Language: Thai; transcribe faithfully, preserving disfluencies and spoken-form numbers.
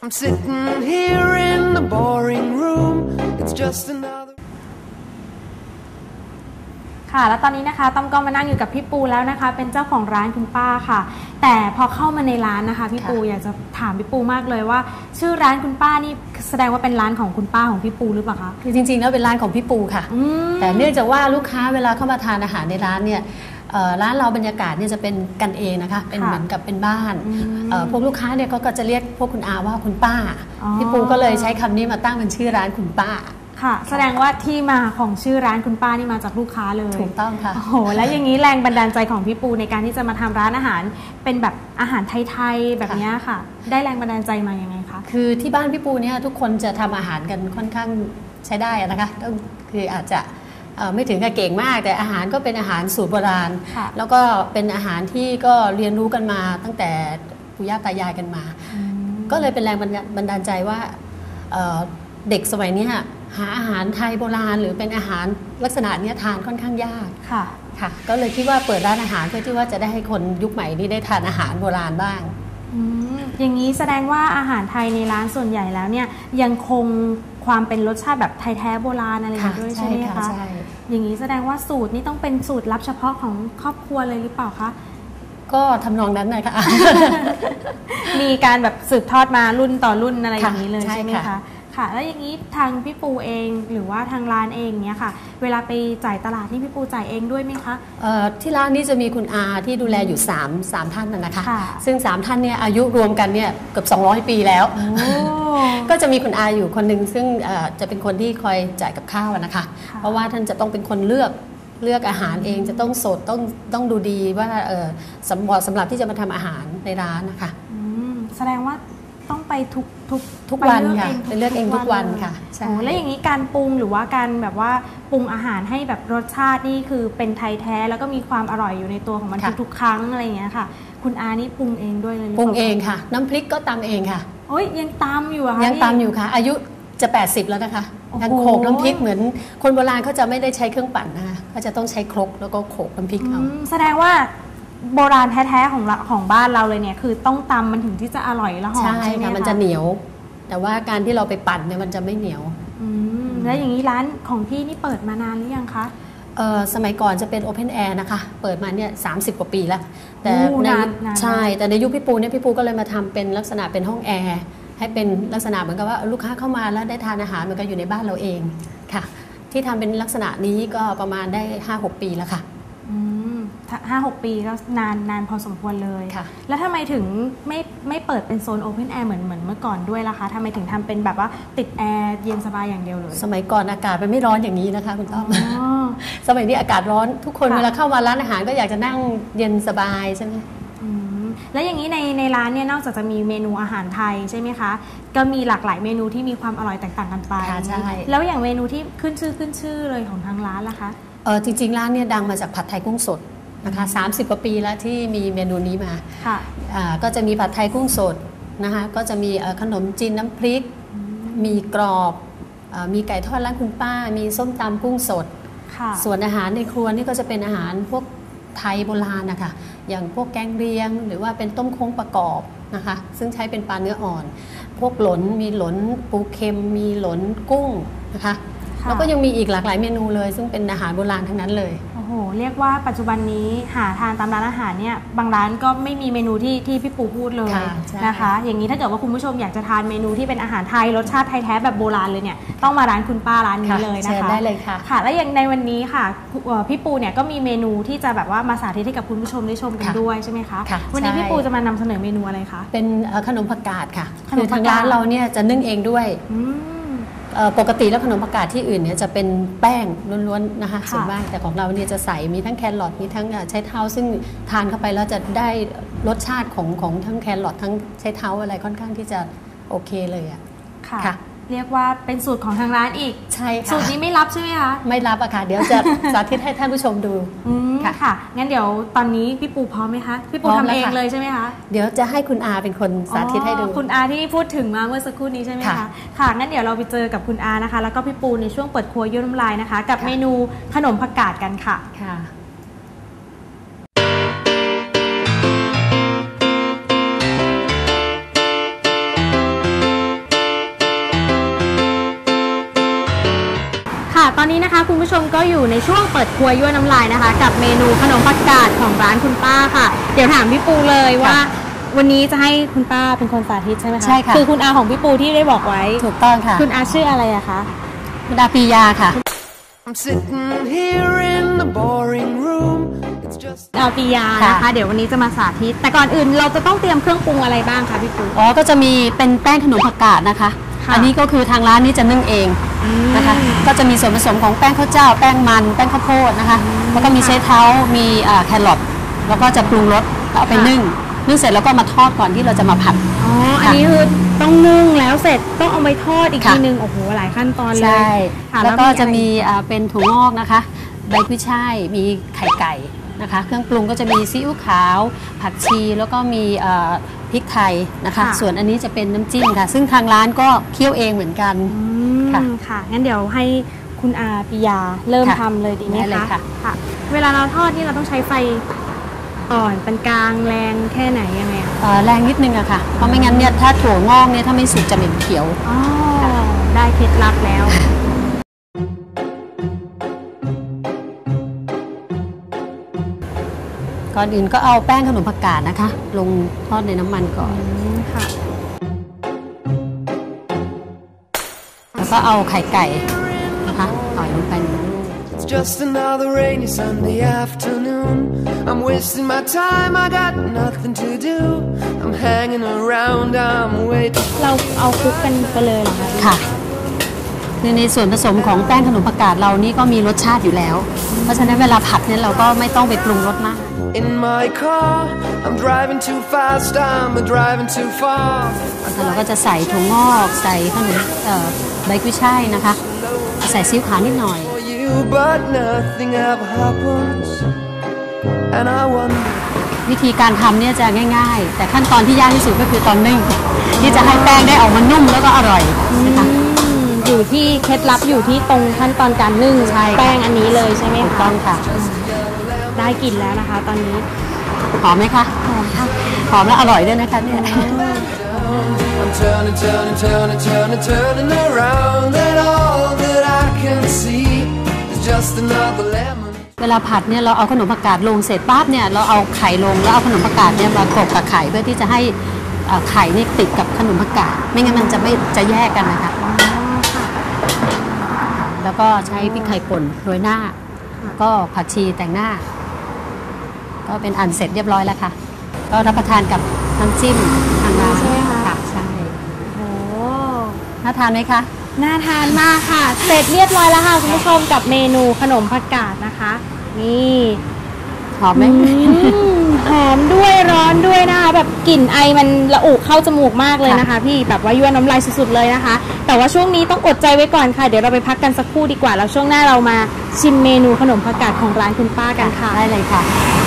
I'm sitting here in the boring room. It's just another. ค่ะแล้วตอนนี้นะคะต้อมก็มานั่งอยู่กับพี่ปูแล้วนะคะเป็นเจ้าของร้านคุณป้าค่ะแต่พอเข้ามาในร้านนะคะพี่ปูอยากจะถามพี่ปูมากเลยว่าชื่อร้านคุณป้านี่แสดงว่าเป็นร้านของคุณป้าของพี่ปูหรือเปล่าคะคือจริงๆแล้วเป็นร้านของพี่ปูค่ะแต่เนื่องจากว่าลูกค้าเวลาเข้ามาทานอาหารในร้านเนี่ยร้านเราบรรยากาศเนี่ยจะเป็นกันเองนะคะเป็นเหมือนกับเป็นบ้านพวกลูกค้าเนี่ยก็จะเรียกพวกคุณอาว่าคุณป้าพี่ปูก็เลยใช้คำนี้มาตั้งเป็นชื่อร้านคุณป้าค่ะแสดงว่าที่มาของชื่อร้านคุณป้านี่มาจากลูกค้าเลยถูกต้องค่ะโอ้โหแล้วอย่างนี้แรงบันดาลใจของพี่ปูในการที่จะมาทำร้านอาหารเป็นแบบอาหารไทยๆแบบนี้ค่ะได้แรงบันดาลใจมาอย่างไงคะคือที่บ้านพี่ปูเนี่ยทุกคนจะทำอาหารกันค่อนข้างใช้ได้นะคะต้องคืออาจจะไม่ถึงกับเก่งมากแต่อาหารก็เป็นอาหารสูตรโบราณแล้วก็เป็นอาหารที่ก็เรียนรู้กันมาตั้งแต่ปู่ย่าตายายกันมาก็เลยเป็นแรงบันดาลใจว่าเด็กสมัยนี้หาอาหารไทยโบราณหรือเป็นอาหารลักษณะนี้ทานค่อนข้างยากค่ะค่ะก็เลยคิดว่าเปิดร้านอาหารเพื่อที่ว่าจะได้ให้คนยุคใหม่นี้ได้ทานอาหารโบราณบ้างอย่างนี้แสดงว่าอาหารไทยในร้านส่วนใหญ่แล้วเนี่ยยังคงความเป็นรสชาติแบบไทยแท้โบราณอะไรอย่างนี้ด้วยใช่ไหมคะอย่างนี้แสดงว่าสูตรนี้ต้องเป็นสูตรลับเฉพาะของครอบครัวเลยหรือเปล่าคะก็ทำนองนั้นเลยค่ะมีการแบบสืบทอดมารุ่นต่อรุ่นอะไรอย่างนี้เลยใช่ไหมคะค่ะแล้วอย่างนี้ทางพี่ปูเองหรือว่าทางร้านเองเนี้ยค่ะเวลาไปจ่ายตลาดนี่พี่ปูจ่ายเองด้วยไหมคะที่ร้านนี้จะมีคุณอาที่ดูแลอยู่สาม สามท่านนะคะซึ่งสามท่านเนี่ยอายุรวมกันเนี่ยเกือบสองร้อยปีแล้วก็จะมีคุณอาอยู่คนหนึ่งซึ่งจะเป็นคนที่คอยจ่ายกับข้าวนะคะเพราะว่าท่านจะต้องเป็นคนเลือกเลือกอาหารเองจะต้องสดต้องต้องดูดีว่าสำหรับสำหรับที่จะมาทำอาหารในร้านนะคะแสดงว่าต้องไปทุกทุกทุกวันค่ะไปเลือกเองทุกวันค่ะใช่แล้วอย่างนี้การปรุงหรือว่าการแบบว่าปรุงอาหารให้แบบรสชาตินี่คือเป็นไทยแท้แล้วก็มีความอร่อยอยู่ในตัวของมันทุกๆครั้งอะไรอย่างเงี้ยค่ะคุณอานี่ปรุงเองด้วยเลยปรุงเองค่ะน้ำพริกก็ตำเองค่ะโอ้ยยังตำอยู่อะคะยังตำอยู่ค่ะอายุจะแปดสิบแล้วนะคะยังโขกน้ำพริกเหมือนคนโบราณเขาจะไม่ได้ใช้เครื่องปั่นนะคะเขาจะต้องใช้ครกแล้วก็โขกน้ำพริกเอาแสดงว่าโบราณแท้ๆของของบ้านเราเลยเนี่ยคือต้องตำมันถึงที่จะอร่อยและหอมใช่ไหมคะมันจะเหนียวแต่ว่าการที่เราไปปั่นเนี่ยมันจะไม่เหนียวแล้วอย่างนี้ร้านของพี่นี่เปิดมานานหรือยังคะสมัยก่อนจะเป็นโอเพนแอร์นะคะเปิดมาเนี่ยสามสิบกว่าปีแล้วแต่ในใช่แต่ในยุคพี่ปูเนี่ยพี่ปูก็เลยมาทำเป็นลักษณะเป็นห้องแอร์ให้เป็นลักษณะเหมือนกับว่าลูกค้าเข้ามาแล้วได้ทานอาหารเหมือนกับอยู่ในบ้านเราเองค่ะที่ทำเป็นลักษณะนี้ก็ประมาณได้ ห้าหก ปีแล้วค่ะห้าหกปีก็นานนานพอสมควรเลยแล้วทำไมถึงไม่ไม่เปิดเป็นโซนโอเพนแอร์เหมือนเหมือนเมื่อก่อนด้วยล่ะคะทำไมถึงทำเป็นแบบว่าติดแอร์เย็นสบายอย่างเดียวเลยสมัยก่อนอากาศมันไม่ร้อนอย่างนี้นะคะคุณต้อมสมัยนี้อากาศร้อนทุกคนเวลาเข้ามาร้านอาหารก็อยากจะนั่งเย็นสบายใช่ไหมแล้วอย่างนี้ในในร้านเนี่ยนอกจากจะมีเมนูอาหารไทยใช่ไหมคะก็มีหลากหลายเมนูที่มีความอร่อยแตกต่างกันไปใช่แล้วอย่างเมนูที่ขึ้นชื่อขึ้นชื่อเลยของทางร้านล่ะคะเออจริงๆร้านเนี่ยดังมาจากผัดไทยกุ้งสดนะคะสามสิบกว่าปีแล้วที่มีเมนูนี้มาค่ะก็จะมีผัดไทยกุ้งสดนะคะก็จะมีขนมจีนน้ำพริกมีกรอบมีไก่ทอดร้านคุณป้ามีส้มตำกุ้งสดส่วนอาหารในครัวนี่ก็จะเป็นอาหารพวกไทยโบราณนะคะอย่างพวกแกงเลียงหรือว่าเป็นต้มโค้งประกอบนะคะซึ่งใช้เป็นปลาเนื้ออ่อนพวกหลนมีหลนปูเค็มมีหลนกุ้งนะคะแล้วก็ยังมีอีกหลากหลายเมนูเลยซึ่งเป็นอาหารโบราณทั้งนั้นเลยโอ้โหเรียกว่าปัจจุบันนี้หาทานตามร้านอาหารเนี่ยบางร้านก็ไม่มีเมนูที่ที่พี่ปูพูดเลยนะคะอย่างนี้ถ้าเกิดว่าคุณผู้ชมอยากจะทานเมนูที่เป็นอาหารไทยรสชาติไทยแท้แบบโบราณเลยเนี่ยต้องมาร้านคุณป้าร้านนี้เลยนะคะได้เลยค่ะค่ะและอย่างในวันนี้ค่ะพี่ปูเนี่ยก็มีเมนูที่จะแบบว่ามาสาธิตให้กับคุณผู้ชมได้ชมกันด้วยใช่ไหมคะวันนี้พี่ปูจะมานำเสนอเมนูอะไรคะเป็นขนมผักกาดค่ะคือทางร้านเราเนี่ยจะนึ่งเองด้วยปกติแล้วขนมผักกาดที่อื่นเนี่ยจะเป็นแป้งล้วนๆนะคะส่วนมากแต่ของเราเนี่ยจะใส่มีทั้งแครอทมีทั้งใช้เท้าซึ่งทานเข้าไปแล้วจะได้รสชาติของของทั้งแครอททั้งใช้เท้าอะไรค่อนข้างที่จะโอเคเลยอ่ะค่ะเรียกว่าเป็นสูตรของทางร้านอีกใช่ค่ะสูตรนี้ไม่รับใช่ไหมคะไม่รับอะค่ะเดี๋ยวจะสาธิตให้ท่านผู้ชมดูค่ะงั้นเดี๋ยวตอนนี้พี่ปูพร้อมไหมคะพี่ปูทำเองเลยใช่ไหมคะเดี๋ยวจะให้คุณอาเป็นคนสาธิตให้ดูคุณอาที่พูดถึงมาเมื่อสักครู่นี้ใช่ไหมคะค่ะงั้นเดี๋ยวเราไปเจอกับคุณอานะคะแล้วก็พี่ปูในช่วงเปิดครัวยั่วน้ำลายนะคะกับเมนูขนมผักกาดกันค่ะค่ะอยู่ในช่วงเปิดครัวยั่วน้ำลายนะคะกับเมนูขนมผักกาดของร้านคุณป้าค่ะเดี๋ยวถามพี่ปูเลยว่าวันนี้จะให้คุณป้าเป็นคนสาธิตใช่ไหมคะใช่ค่ะคือคุณอาของพี่ปูที่ได้บอกไว้ถูกต้องค่ะคุณอาชื่ออะไรอะคะคุณอาปียาค่ะ I'm sitting here in the boring room It's just อาปียานะคะเดี๋ยววันนี้จะมาสาธิตแต่ก่อนอื่นเราจะต้องเตรียมเครื่องปรุงอะไรบ้างคะพี่ปูอ๋อก็จะมีเป็นแป้งขนมผักกาดนะคะอันนี้ก็คือทางร้านนี้จะนึ่งเองนะคะก็จะมีส่วนผสมของแป้งข้าวเจ้าแป้งมันแป้งข้าวโพดนะคะแล้วก็มีเชฟเท้ามีแครอทแล้วก็จะปรุงรสเอาไปนึ่งนึ่งเสร็จแล้วก็มาทอดก่อนที่เราจะมาผัดอ๋ออันนี้คือต้องนึ่งแล้วเสร็จต้องเอาไปทอดอีกทีนึงโอ้โหหลายขั้นตอนเลยใช่แล้วก็จะมีเป็นถั่วงอกนะคะใบกุ้ยช่ายมีไข่ไก่นะคะเครื่องปรุงก็จะมีซีอิ๊วขาวผักชีแล้วก็มีพริกไทยนะคะส่วนอันนี้จะเป็นน้ำจิ้มค่ะซึ่งทางร้านก็เคี่ยวเองเหมือนกันค่ะค่ะงั้นเดี๋ยวให้คุณอาปิยาเริ่มทำเลยดีไหมคะค่ะเวลาเราทอดนี่เราต้องใช้ไฟอ่อนปานกลางแรงแค่ไหนยังไงแรงนิดนึงอะค่ะเพราะไม่งั้นเนี่ยถ้าถั่วงอกเนี่ยถ้าไม่สุกจะเหม็นเขียวอ๋อได้เคล็ดลับแล้วก่อนอื่นก็เอาแป้งขนมผักกาดนะคะลงทอดในน้ำมันก่อนค่ะแล้วก็เอาไข่ไก่นะคะต่อยลงไปในลูก It's just another rainy Sunday afternoon I'm wasting my time I got nothing to do I'm hanging around I'm waiting เราเอาคลุกกันไปเลยเหรอคะค่ะในส่วนผสมของแป้งขนมผักกาดเรานี่ก็มีรสชาติอยู่แล้วเพราะฉะนั้นเวลาผัดเนี่ยเราก็ไม่ต้องไปปรุงรสมาก In my car I'm driving too fast I'm driving too far แล้วเราก็จะใส่ถั่วงอกใส่ขนมใบกุ้ยช่ายนะคะใส่ซีอิ๊วขาวนิดหน่อยวิธีการทำเนี่ยจะง่ายๆแต่ขั้นตอนที่ยากที่สุดก็คือตอนนึ่งที่จะให้แป้งได้ออกมานุ่มแล้วก็อร่อยนะคะอยู่ที่เคล็ดลับอยู่ที่ตรงขั้นตอนการนึ่งแป้งอันนี้เลยใช่ไหมคะถูกต้องค่ะได้กลิ่นแล้วนะคะตอนนี้หอมไหมคะหอมค่ะหอมและอร่อยด้วยนะคะเนี่ยเวลาผัดเนี่ยเราเอาขนมผักกาดลงเสร็จปั๊บเนี่ยเราเอาไข่ลงแล้วเอาขนมผักกาดเนี่ยมากรบกับไข่เพื่อที่จะให้ไข่นี่ติดกับขนมผักกาดไม่งั้นมันจะไม่จะแยกกันนะคะแล้วก็ใช้พริกไทยป่นโรยหน้าก็ผักชีแต่งหน้าก็เป็นอันเสร็จเรียบร้อยแล้วค่ะก็รับประทานกับน้ำจิ้มทางร้านค่ะใช่โอ้น่าทานไหมคะน่าทานมากค่ะเสร็จเรียบร้อยแล้วค่ะคุณผู้ชมกับเมนูขนมผักกาดนะคะนี่หอมไหมหอมด้วยร้อนด้วยนะคะแบบกลิ่นไอมันระอุเข้าจมูกมากเลยนะคะพี่แบบว่ายั่วน้ำลายสุดๆเลยนะคะแต่ว่าช่วงนี้ต้องอดใจไว้ก่อนค่ะเดี๋ยวเราไปพักกันสักครู่ดีกว่าแล้วช่วงหน้าเรามาชิมเมนูขนมผักกาดของร้านคุณป้ากันค่ะได้เลยค่ะ